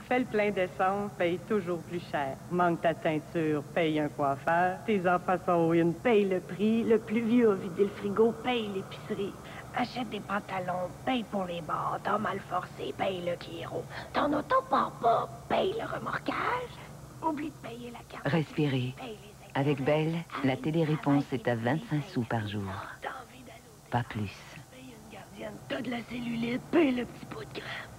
Fais le plein d'essence, paye toujours plus cher. Manque ta teinture, paye un coiffeur. Tes enfants sont au une, paye le prix. Le plus vieux a vidé le frigo, paye l'épicerie. Achète des pantalons, paye pour les bars. T'as mal forcé, paye le Kiro. Ton auto part pas, paye le remorquage. Oublie de payer la carte. Respirez. Avec Bell, la téléréponse est à 25 sous par jour. Pas plus. Paye une gardienne, t'as de la cellulite, paye le petit pot de gramme.